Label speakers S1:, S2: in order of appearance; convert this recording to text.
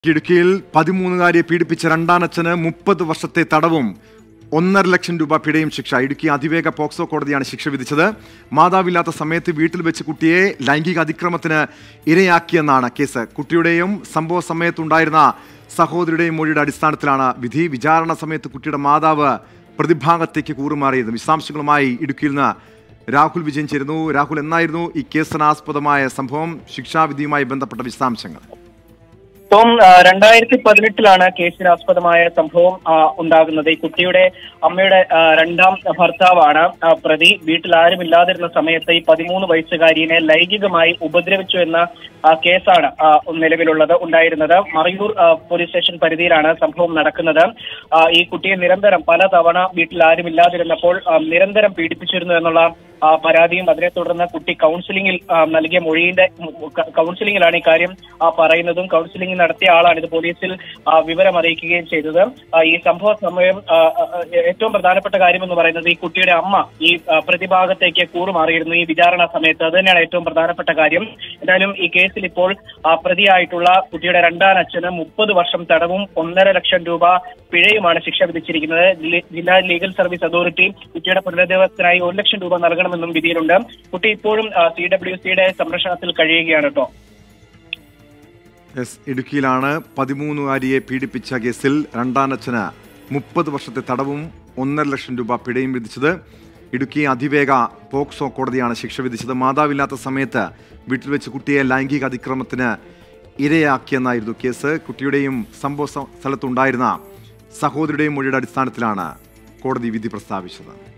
S1: ഇടുക്കിയിൽ 13-കാരിയെ പീഡിപ്പിച്ച രണ്ടാനച്ഛന് 30 വർഷത്തെ തടവും 1.5 ലക്ഷം രൂപ പിഴയും ശിക്ഷ. ഇടുക്കി അതിവേഗ പോക്സോ കോടതിയാണ് ശിക്ഷ വിധിച്ചത്. മാതാവില്ലാത്ത സമയത്ത് വീട്ടിൽ വെച്ച് കുട്ടിയെ ലൈംഗിക അതിക്രമത്തിന് ഇരയാക്കിയെന്നാണ് കേസ്. കുട്ടിയുടെയും സംഭവ സമയത്തുണ്ടായിരുന്ന സഹോദരിയുടെയും മൊഴിയുടെ അടിസ്ഥാനത്തിലാണ് വിധി. വിചാരണ സമയത്ത് കുട്ടിയുടെ മാതാവ് പ്രതിഭാഗത്തേക്ക് കൂറുമാറിയത്. വിശദാംശങ്ങളുമായി ഇടുക്കിയിൽ നിന്ന് രാഹുൽ വിജയൻ ചേരുന്നു. രാഹുൽ, എന്നായിരുന്നു ഈ കേസിനാസ്പദമായ സംഭവം? ശിക്ഷാവിധിയുമായി ബന്ധപ്പെട്ട വിശദാംശങ്ങൾ.
S2: 2018 കേസിനാസ്പദമായ സംഭവം ഉണ്ടാകുന്നത്. ഈ കുട്ടിയുടെ അമ്മയുടെ രണ്ടാം ഭർത്താവാണ് പ്രതി. വീട്ടിൽ ആരുമില്ലാതിരുന്ന സമയത്ത് ഈ 13 വയസ്സുകാരിയെ ലൈംഗികമായി ഉപദ്രവിച്ചു എന്ന കേസാണ് നിലവിലുള്ളത് ഉണ്ടായിരുന്നത്. മറയൂർ പോലീസ് സ്റ്റേഷൻ പരിധിയിലാണ് സംഭവം നടക്കുന്നത്. ഈ കുട്ടിയെ നിരന്തരം പലതവണ വീട്ടിൽ ആരുമില്ലാതിരുന്നപ്പോൾ നിരന്തരം പീഡിപ്പിച്ചിരുന്നു എന്നുള്ള പരാതിയും അതിനെ തുടർന്ന് കുട്ടി കൗൺസിലിംഗിൽ നൽകിയ മൊഴിയുടെ കൗൺസിലിംഗിലാണ് ഈ കാര്യം പറയുന്നതും. കൗൺസിലിംഗ് നടത്തിയ ആളാണ് ഇത് പോലീസിൽ വിവരം അറിയിക്കുകയും ചെയ്തത്. ഈ സംഭവ സമയം ഏറ്റവും പ്രധാനപ്പെട്ട കാര്യം എന്ന് പറയുന്നത് ഈ കുട്ടിയുടെ അമ്മ ഈ പ്രതിഭാഗത്തേക്ക് കൂറുമാറിയിരുന്നു ഈ വിചാരണ സമയത്ത്. അത് തന്നെയാണ് ഏറ്റവും പ്രധാനപ്പെട്ട കാര്യം. എന്തായാലും ഈ കേസിൽ ഇപ്പോൾ പ്രതിയായിട്ടുള്ള കുട്ടിയുടെ രണ്ടാനച്ഛന് 30 വർഷം തടവും 1.5 ലക്ഷം രൂപ പിഴയുമാണ് ശിക്ഷ വിധിച്ചിരിക്കുന്നത്. ജില്ലാ ലീഗൽ സർവീസ് അതോറിറ്റി കുട്ടിയുടെ പുനരധിവാസത്തിനായി 1 ലക്ഷം രൂപ നൽകണമെന്നും വിധിയിലുണ്ട്. കുട്ടി ഇപ്പോഴും CWCയുടെ സംരക്ഷണത്തിൽ കഴിയുകയാണ് കേട്ടോ.
S1: ഇടുക്കിയിലാണ് 13-കാരിയെ പീഡിപ്പിച്ച കേസിൽ രണ്ടാനച്ഛന് 30 വർഷത്തെ തടവും 1.5 ലക്ഷം രൂപ പിഴയും വിധിച്ചത്. ഇടുക്കി അതിവേഗ പോക്സോ കോടതിയാണ് ശിക്ഷ വിധിച്ചത്. മാതാവില്ലാത്ത സമയത്ത് വീട്ടിൽ വെച്ച് കുട്ടിയെ ലൈംഗിക അതിക്രമത്തിന് ഇരയാക്കിയെന്നായിരുന്നു കേസ്. കുട്ടിയുടെയും സംഭവ സ്ഥലത്തുണ്ടായിരുന്ന സഹോദരിയുടെയും മൊഴിയുടെ അടിസ്ഥാനത്തിലാണ് കോടതി വിധി പ്രസ്താവിച്ചത്.